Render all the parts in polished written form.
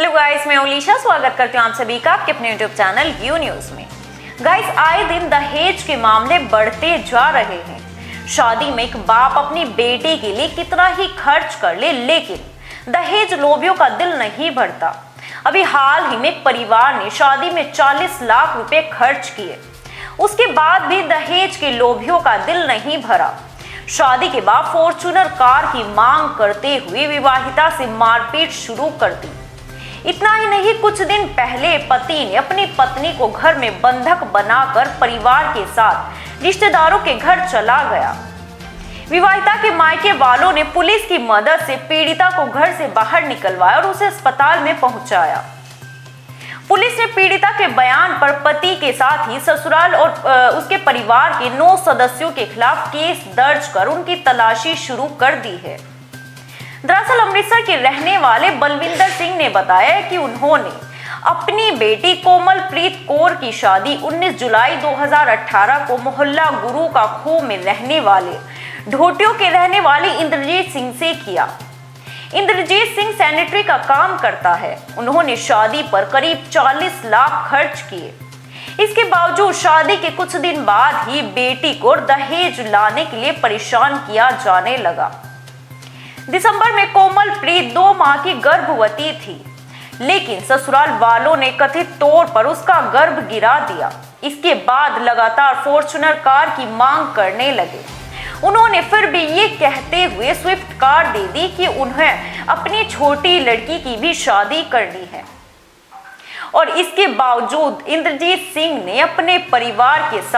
Hello guys, मैं ओलिशा स्वागत करती हूँ आप सभी का आपके अपने यूट्यूब चैनल यू न्यूज में। गाइस, आए दिन दहेज के मामले बढ़ते जा रहे हैं। शादी में एक बाप अपनी बेटी के लिए कितना ही खर्च कर ले, लेकिन दहेज लोभियों का दिल नहीं भरता। अभी हाल ही में एक परिवार ने शादी में 40 लाख रुपए खर्च किए, उसके बाद भी दहेज के लोभियों का दिल नहीं भरा। शादी के बाद फॉर्च्यूनर कार की मांग करते हुए विवाहिता से मारपीट शुरू कर दी। इतना ही नहीं, कुछ दिन पहले पति ने अपनी पत्नी को घर में बंधक बनाकर परिवार के साथ रिश्तेदारों के घर चला गया। विवाहिता के मायके वालों ने पुलिस की मदद से पीड़िता को घर से बाहर निकलवाया और उसे अस्पताल में पहुंचाया। पुलिस ने पीड़िता के बयान पर पति के साथ ही ससुराल और उसके परिवार के 9 सदस्यों के खिलाफ केस दर्ज कर उनकी तलाशी शुरू कर दी है। दरअसल अमृतसर के रहने वाले बलविंदर सिंह ने बताया कि उन्होंने अपनी बेटी कोमलप्रीत कौर की शादी 19 जुलाई 2018 को मोहल्ला गुरु का खो में रहने वाले ढोटियों के रहने वाले इंद्रजीत सिंह से किया। इंद्रजीत सिंह सैनिटरी का काम करता है। उन्होंने शादी पर करीब 40 लाख खर्च किए। इसके बावजूद शादी के कुछ दिन बाद ही बेटी को दहेज लाने के लिए परेशान किया जाने लगा। दिसंबर में कोमलप्रीत 2 माह की गर्भवती थी, लेकिन ससुराल वालों ने कथित तौर पर उसका गर्भ गिरा दिया। इसके बाद लगातार फॉर्च्यूनर कार की मांग करने लगे। उन्होंने फिर भी ये कहते हुए स्विफ्ट कार दे दी कि उन्हें अपनी छोटी लड़की की भी शादी करनी है। और इसके बावजूद इंद्रजीत सिंह ने अपने परिवार के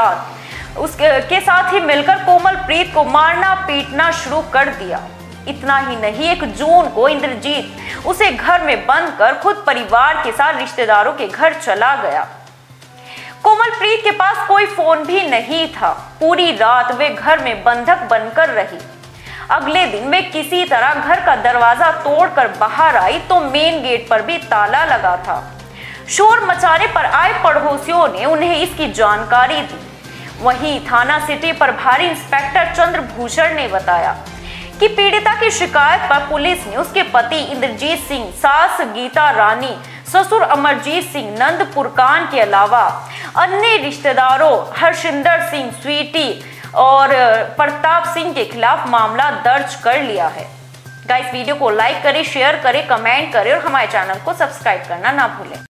साथ ही मिलकर कोमलप्रीत को मारना पीटना शुरू कर दिया। इतना ही नहीं, 1 जून को इंद्रजीत उसे घर में बंद कर खुद परिवार के साथ रिश्तेदारों के घर चला गया। कोमलप्रीत के पास कोई फोन भी नहीं था। पूरी रात वे घर में बंधक बनकर रही। अगले दिन वे किसी तरह घर का दरवाजा तोड़कर बाहर आई तो मेन गेट पर भी ताला लगा था। शोर मचाने पर आए पड़ोसियों ने उन्हें इसकी जानकारी दी। वहीं थाना सिटी प्रभारी इंस्पेक्टर चंद्रभूषण ने बताया कि पीड़िता की शिकायत पर पुलिस ने उसके पति इंद्रजीत सिंह, सास गीता रानी, ससुर अमरजीत सिंह, नंद पुरकान के अलावा अन्य रिश्तेदारों हरशिंदर सिंह, स्वीटी और प्रताप सिंह के खिलाफ मामला दर्ज कर लिया है। गाइस, वीडियो को लाइक करें, शेयर करें, कमेंट करें और हमारे चैनल को सब्सक्राइब करना ना भूलें।